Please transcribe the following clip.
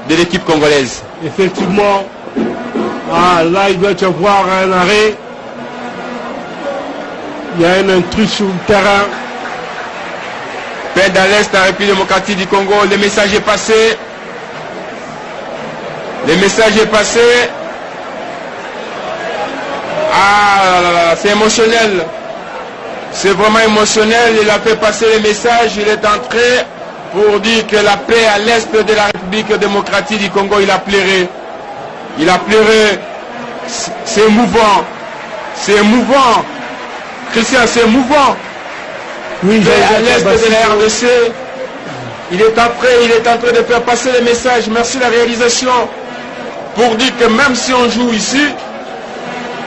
de l'équipe congolaise. Effectivement, là il doit y avoir un arrêt. Il y a un intrus sur le terrain. Paix dans l'Est, la République démocratique du Congo. Le message est passé. Le message est passé. Ah là là, c'est émotionnel. C'est vraiment émotionnel. Il a fait passer le message. Il est entré pour dire que la paix à l'Est de la République démocratique du Congo, il a pleuré. Il a pleuré. C'est émouvant. C'est émouvant. Christian, c'est émouvant. Oui, à l'Est de la RDC, il est en train de faire passer le message. Merci la réalisation pour dire que même si on joue ici,